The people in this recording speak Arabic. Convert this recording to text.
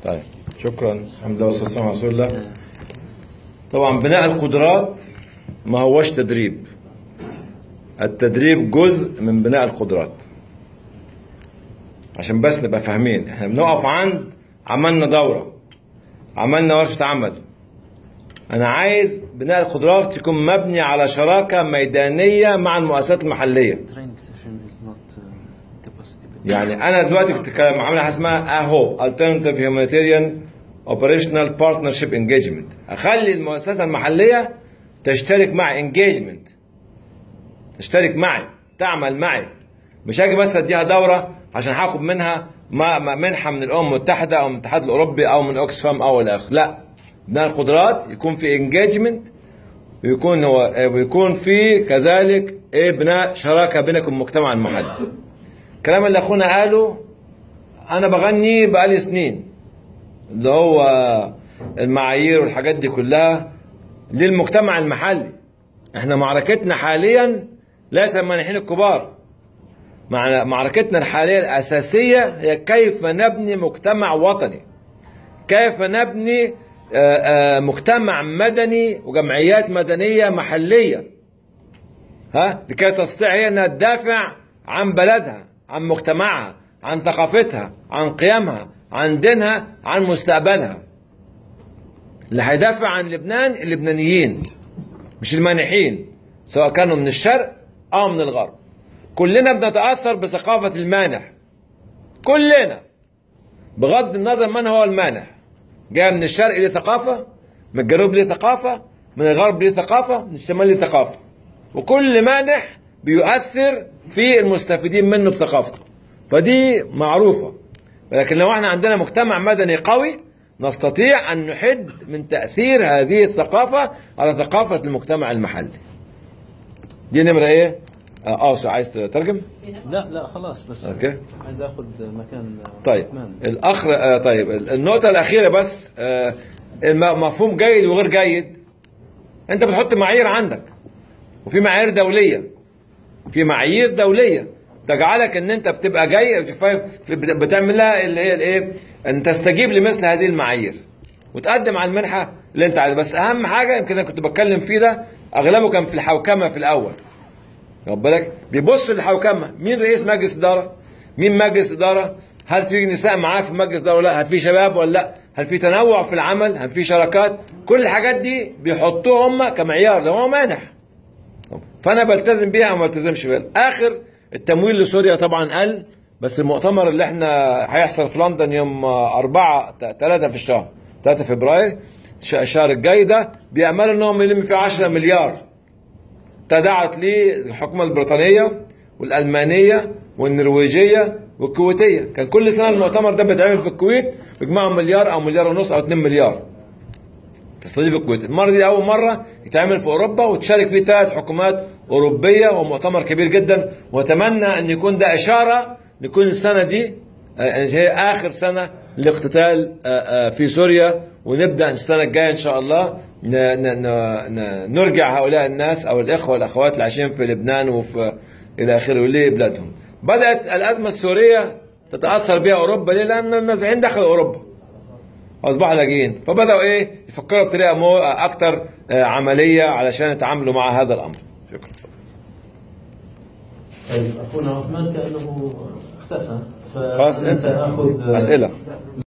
طيب شكرا. الحمد لله والصلاه والسلام على رسول الله. طبعا بناء القدرات ما هوش تدريب. التدريب جزء من بناء القدرات. عشان بس نبقى فاهمين، احنا بنقف عند عملنا دورة، عملنا ورشة عمل. انا عايز بناء القدرات يكون مبني على شراكة ميدانية مع المؤسسات المحلية. يعني انا دلوقتي كنت عامل حاجة اسمها اهو Alternative Humanitarian Operational Partnership Engagement. اخلي المؤسسة المحلية تشترك معي engagement، تشترك معي، تعمل معي. مش هاجي بس اديها دورة عشان هاخد منها منحة من الامم المتحدة او من الاتحاد الاوروبي او من اوكسفام او الاخر. لا، بناء القدرات يكون في انجيجمنت، ويكون في كذلك بناء شراكة بينك والمجتمع المحلي. الكلام اللي اخونا قاله انا بغني بقالي سنين، اللي هو المعايير والحاجات دي كلها للمجتمع المحلي. احنا معركتنا حاليا ليس المانحين الكبار، معركتنا الحالية الأساسية هي كيف نبني مجتمع وطني، كيف نبني مجتمع مدني وجمعيات مدنية محلية، لكي تستطيع هي أنها تدافع عن بلدها، عن مجتمعها، عن ثقافتها، عن قيمها، عن دينها، عن مستقبلها. اللي هيدافع عن لبنان اللبنانيين مش المانحين، سواء كانوا من الشرق أو من الغرب. كلنا بنتأثر بثقافة المانح، كلنا، بغض النظر من هو المانح. جاء من الشرق ليه ثقافة، من الجنوب ليه ثقافة، من الغرب ليه ثقافة، من الشمال ليه ثقافة، وكل مانح بيؤثر في المستفيدين منه بثقافته. فدي معروفة. ولكن لو احنا عندنا مجتمع مدني قوي نستطيع أن نحد من تأثير هذه الثقافة على ثقافة المجتمع المحلي. دي نمرة ايه؟ عايز تترجم؟ لا خلاص، بس اوكي، عايز اخد مكان. طيب الاخ طيب النقطة الأخيرة بس، مفهوم جيد وغير جيد. انت بتحط معايير عندك، وفي معايير دولية، في معايير دولية تجعلك ان انت بتبقى جاي بتعمل لها اللي هي الايه، ان تستجيب لمثل هذه المعايير وتقدم على المنحة اللي انت عايزها. بس اهم حاجة يمكن انا كنت بتكلم فيه ده اغلبه كان في الحوكمة في الاول. واخد بالك؟ بيبص للحوكمة، مين رئيس مجلس إدارة؟ مين مجلس إدارة؟ هل في نساء معاك في مجلس إدارة ولا لا؟ هل في شباب ولا لا؟ هل في تنوع في العمل؟ هل في شراكات؟ كل الحاجات دي بيحطوها هم كمعيار لو هو مانح. فأنا بلتزم بيها وما بلتزمش بيها. آخر التمويل لسوريا طبعا قل، بس المؤتمر اللي احنا هيحصل في لندن يوم 3 في الشهر 3 فبراير الشهر الجاي ده، بيأملوا انهم يلم فيه 10 مليار. تداعت ليه الحكومة البريطانية والألمانية والنرويجية والكويتية. كان كل سنة المؤتمر ده بيتعمل في الكويت، بيجمعوا مليار أو مليار ونص أو 2 مليار تستضيف الكويت. المرة دي أول مرة يتعمل في أوروبا وتشارك فيه 3 حكومات أوروبية، ومؤتمر كبير جدا. وأتمنى أن يكون ده إشارة لكل السنة دي هي آخر سنة للاقتتال في سوريا، ونبدأ السنة الجاية إن شاء الله نرجع هؤلاء الناس أو الإخوة والأخوات اللي عايشين في لبنان وفي إلى آخره لبلادهم. بدأت الأزمة السورية تتأثر بها أوروبا. ليه؟ لأن النازحين دخلوا أوروبا أصبحوا لاجئين، فبدأوا يفكروا بطريقة أكثر عملية علشان يتعاملوا مع هذا الأمر. شكرا. طيب أخونا عثمان كأنه اختفى، خلاص، أسئلة.